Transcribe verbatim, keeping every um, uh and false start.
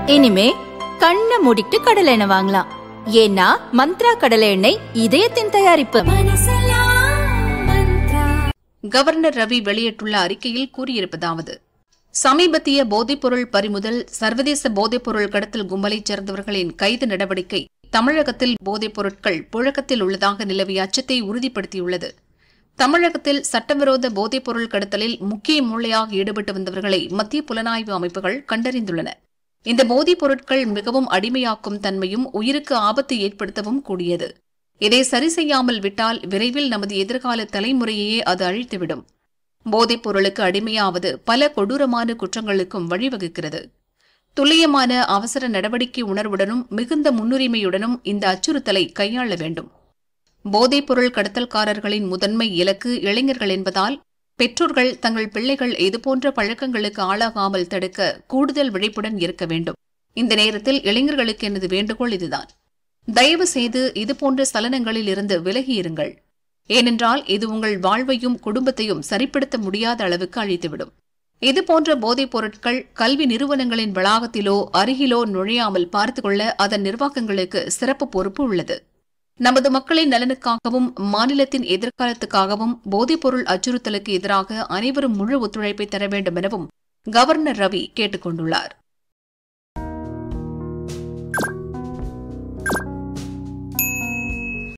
இனிமே கண்ணை மூடிட்டு கடலை எண்ணெய் வாங்கலாம். ஏன்னா மந்த்ரா கடலை எண்ணெய் இதயத்தின் தயாரிப்பு. கவர்னர் ரவி வெளியிட்டுள்ள அறிக்கையில் கூறியிருப்பதாவது: சமீபத்திய போதைப்பொருள் பறிமுதல், சர்வதேச போதைப்பொருள் கடத்தல் கும்பலைச் சேர்ந்தவர்களின் கைது நடவடிக்கை தமிழகத்தில் போதைப் பொருட்கள் புழக்கத்தில் உள்ளதாக நிலவிய அச்சத்தை உறுதிப்படுத்தியுள்ளது. தமிழகத்தில் சட்டவிரோத போதைப் பொருள் கடத்தலில் முக்கிய மூளையாக ஈடுபட்டு வந்தவர்களை மத்திய புலனாய்வு அமைப்புகள் கண்டறிந்துள்ளன. இந்த போதைப் பொருட்கள் மிகவும் அடிமையாக்கும் தன்மையும் உயிருக்கு ஆபத்து ஏற்படுத்தவும் கூடியது. இதை சரி செய்யாமல் விட்டால் விரைவில் நமது எதிர்கால தலைமுறையையே அது அழித்துவிடும். போதைப் பொருளுக்கு அடிமையாவது பல கொடூரமான குற்றங்களுக்கும் வழிவகுக்கிறது. துல்லியமான அவசர நடவடிக்கை உணர்வுடனும் மிகுந்த முன்னுரிமையுடனும் இந்த அச்சுறுத்தலை கையாள வேண்டும். போதைப் பொருள் கடத்தல்காரர்களின் முதன்மை இலக்கு இளைஞர்கள் என்பதால் பெற்றோர்கள் தங்கள் பிள்ளைகள் இதுபோன்ற பழக்கங்களுக்கு ஆளாகாமல் தடுக்க கூடுதல் விழிப்புடன் இருக்க வேண்டும். இந்த நேரத்தில் இளைஞர்களுக்கு எனது வேண்டுகோள் இதுதான்: தயவு செய்து இதுபோன்ற சலனங்களில் இருந்து விலகியிருங்கள். ஏனென்றால் இது உங்கள் வாழ்வையும் குடும்பத்தையும் சரிப்படுத்த முடியாத அளவுக்கு அழித்துவிடும். இதுபோன்ற போதைப் பொருட்கள் கல்வி நிறுவனங்களின் வளாகத்திலோ அருகிலோ நுழையாமல் பார்த்துக்கொள்ள அதன் நிர்வாகங்களுக்கு சிறப்பு பொறுப்பு உள்ளது. நமது மக்களின் நலனுக்காகவும் மாநிலத்தின் எதிர்காலத்துக்காகவும் போதைப்பொருள் அச்சுறுத்தலுக்கு எதிராக அனைவரும் முழு ஒத்துழைப்பை தர வேண்டும் எனவும் கவர்னர் ரவி கேட்டுக் கொண்டுள்ளார்.